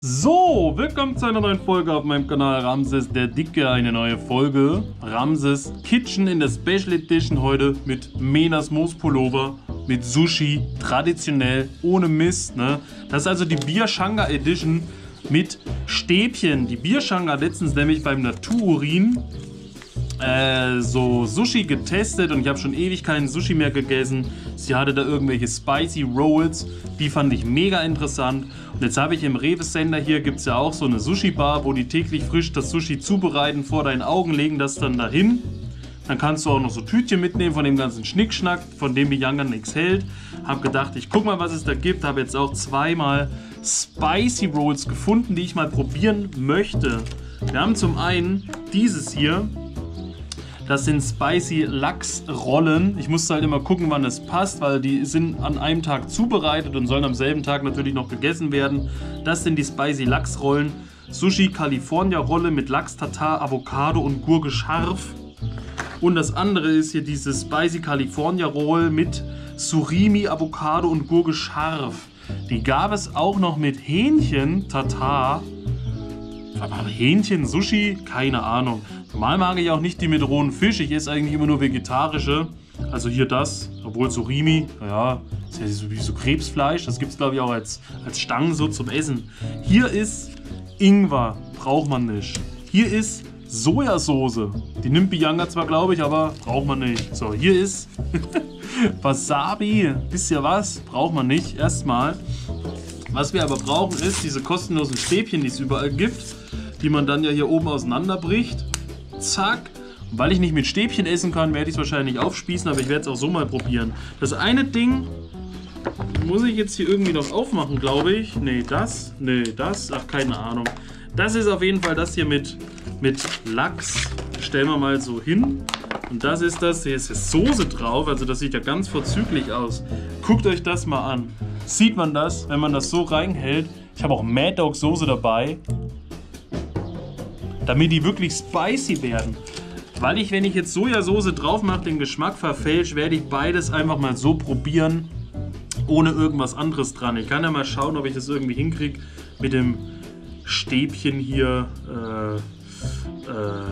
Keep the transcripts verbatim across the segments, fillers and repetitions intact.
So, willkommen zu einer neuen Folge auf meinem Kanal Ramses der Dicke. Eine neue Folge Ramses Kitchen in der Special Edition heute mit Menas Moospullover, mit Sushi, traditionell, ohne Mist. Ne? Das ist also die Bierschanga Edition mit Stäbchen. Die Bierschanga hat letztens nämlich beim Natururin äh, so Sushi getestet und ich habe schon ewig keinen Sushi mehr gegessen. Sie hatte da irgendwelche Spicy Rolls, die fand ich mega interessant. Und jetzt habe ich im Rewe-Sender hier, gibt es ja auch so eine Sushi-Bar, wo die täglich frisch das Sushi zubereiten, vor deinen Augen legen das dann dahin. Dann kannst du auch noch so Tütchen mitnehmen von dem ganzen Schnickschnack, von dem Bianca nichts hält. Hab gedacht, ich guck mal, was es da gibt. Habe jetzt auch zweimal Spicy Rolls gefunden, die ich mal probieren möchte. Wir haben zum einen dieses hier. Das sind Spicy Lachsrollen. Ich musste halt immer gucken, wann es passt, weil die sind an einem Tag zubereitet und sollen am selben Tag natürlich noch gegessen werden. Das sind die Spicy Lachsrollen. Sushi California Rolle mit Lachs, Tatar, Avocado und Gurke scharf. Und das andere ist hier diese Spicy California Roll mit Surimi, Avocado und Gurke scharf. Die gab es auch noch mit Hähnchen, Tatar. Aber Hähnchen, Sushi? Keine Ahnung. Normal mag ich auch nicht die mit rohem Fisch. Ich esse eigentlich immer nur vegetarische. Also hier das, obwohl Surimi, naja, ist ja so wie so Krebsfleisch. Das gibt es, glaube ich, auch als, als Stangen so zum Essen. Hier ist Ingwer, braucht man nicht. Hier ist Sojasauce. Die nimmt Bianca zwar, glaube ich, aber braucht man nicht. So, hier ist Wasabi. Wisst ihr was? Braucht man nicht. Erstmal. Was wir aber brauchen, ist diese kostenlosen Stäbchen, die es überall gibt, die man dann ja hier oben auseinanderbricht. Zack. Und weil ich nicht mit Stäbchen essen kann, werde ich es wahrscheinlich aufspießen, aber ich werde es auch so mal probieren. Das eine Ding muss ich jetzt hier irgendwie noch aufmachen, glaube ich. Nee, das. Nee, das. Ach, keine Ahnung. Das ist auf jeden Fall das hier mit, mit Lachs. Stellen wir mal so hin. Und das ist das. Hier ist jetzt Soße drauf. Also das sieht ja ganz vorzüglich aus. Guckt euch das mal an. Sieht man das, wenn man das so reinhält? Ich habe auch Mad Dog Soße dabei. Damit die wirklich spicy werden. Weil ich, wenn ich jetzt Sojasauce drauf mache, den Geschmack verfälscht, werde ich beides einfach mal so probieren. Ohne irgendwas anderes dran. Ich kann ja mal schauen, ob ich das irgendwie hinkriege mit dem Stäbchen hier. Äh, äh.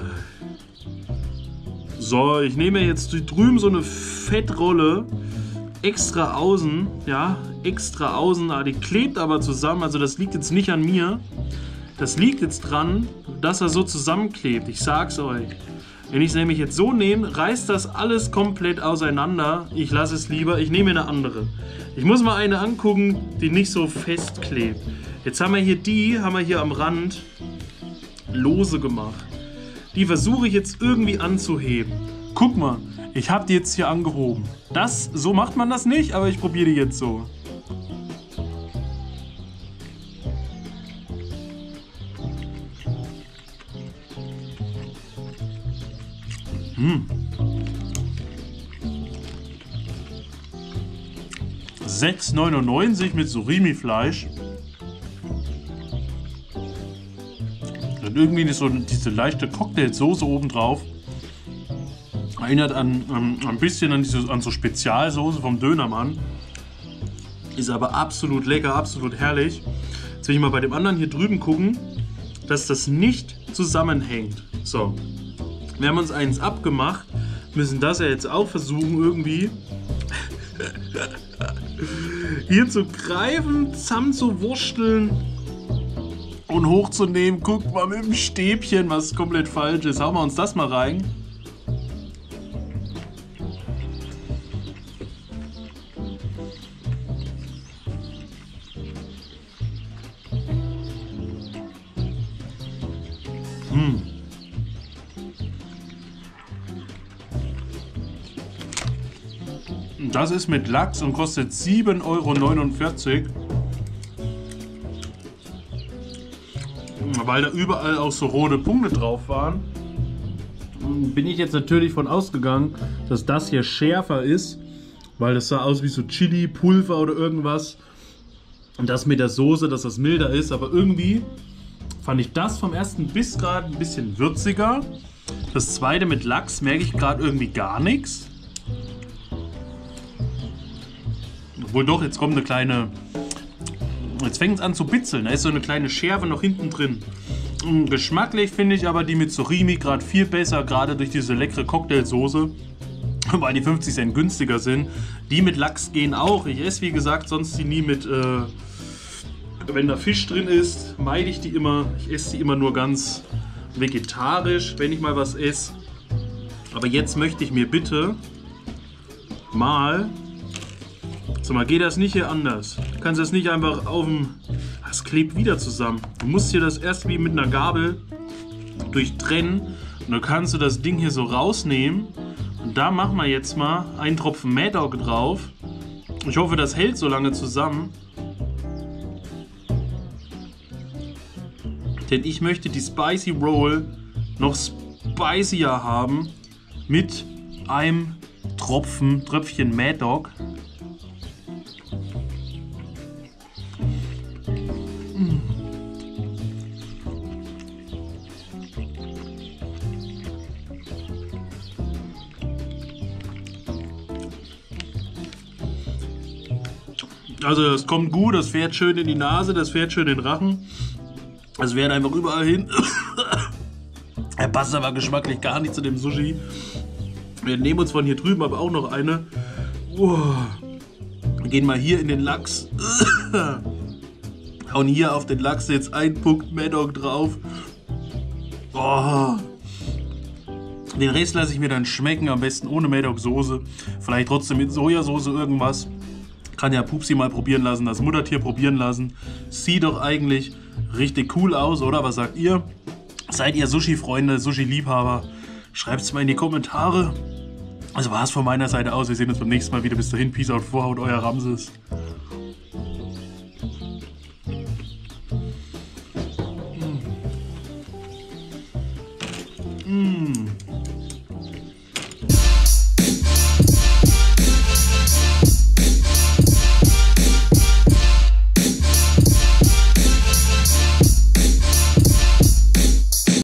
So, ich nehme jetzt drüben so eine Fettrolle. Extra außen, ja, extra außen. Ah, die klebt aber zusammen. Also das liegt jetzt nicht an mir. Das liegt jetzt dran, dass er so zusammenklebt. Ich sag's euch. Wenn ich es nämlich jetzt so nehme, reißt das alles komplett auseinander. Ich lasse es lieber. Ich nehme eine andere. Ich muss mal eine angucken, die nicht so fest klebt. Jetzt haben wir hier die, haben wir hier am Rand lose gemacht. Die versuche ich jetzt irgendwie anzuheben. Guck mal, ich habe die jetzt hier angehoben. Das, so macht man das nicht, aber ich probiere die jetzt so. Hm. sechs neunundneunzig mit Surimi-Fleisch. Und irgendwie so diese leichte Cocktailsoße obendrauf. Erinnert an, an, ein bisschen an, diese, an so Spezialsoße vom Dönermann. Ist aber absolut lecker, absolut herrlich. Jetzt will ich mal bei dem anderen hier drüben gucken, dass das nicht zusammenhängt. So. Wir haben uns eins abgemacht, müssen das ja jetzt auch versuchen irgendwie hier zu greifen, zusammenzuwursteln und hochzunehmen. Guckt mal mit dem Stäbchen, was komplett falsch ist. Hauen wir uns das mal rein. Hm. Das ist mit Lachs und kostet sieben Euro neunundvierzig. Weil da überall auch so rote Punkte drauf waren, bin ich jetzt natürlich von ausgegangen, dass das hier schärfer ist, weil das sah aus wie so Chili, Pulver oder irgendwas. Und das mit der Soße, dass das milder ist, aber irgendwie fand ich das vom ersten Biss gerade ein bisschen würziger. Das zweite mit Lachs merke ich gerade irgendwie gar nichts. Obwohl doch, jetzt kommt eine kleine Jetzt fängt es an zu bitzeln. Da ist so eine kleine Schärfe noch hinten drin. Geschmacklich finde ich aber die mit Surimi gerade viel besser, gerade durch diese leckere Cocktailsoße, weil die fünfzig Cent günstiger sind. Die mit Lachs gehen auch. Ich esse, wie gesagt, sonst die nie mit, äh, wenn da Fisch drin ist, meide ich die immer. Ich esse die immer nur ganz vegetarisch, wenn ich mal was esse. Aber jetzt möchte ich mir bitte mal... Sag mal, geht das nicht hier anders? Du kannst das nicht einfach auf dem... Das klebt wieder zusammen. Du musst hier das erst wie mit einer Gabel durchtrennen. Und dann kannst du das Ding hier so rausnehmen. Und da machen wir jetzt mal einen Tropfen Mad Dog drauf. Ich hoffe, das hält so lange zusammen. Denn ich möchte die Spicy Roll noch spicier haben mit einem Tropfen, Tröpfchen Mad Dog. Also es kommt gut, das fährt schön in die Nase, das fährt schön in den Rachen. Es fährt einfach überall hin. Er passt aber geschmacklich gar nicht zu dem Sushi. Wir nehmen uns von hier drüben aber auch noch eine. Oh. Wir gehen mal hier in den Lachs. Hauen hier auf den Lachs jetzt einen Punkt Mad Dog drauf. Oh. Den Rest lasse ich mir dann schmecken, am besten ohne Mad Dog Soße. Vielleicht trotzdem mit Sojasauce irgendwas. Kann ja Pupsi mal probieren lassen, das Muttertier probieren lassen. Sieht doch eigentlich richtig cool aus, oder? Was sagt ihr? Seid ihr Sushi-Freunde, Sushi-Liebhaber? Schreibt es mal in die Kommentare. Also war es von meiner Seite aus. Wir sehen uns beim nächsten Mal wieder. Bis dahin, Peace out, Vorhaut, euer Ramses. Mm. Mm.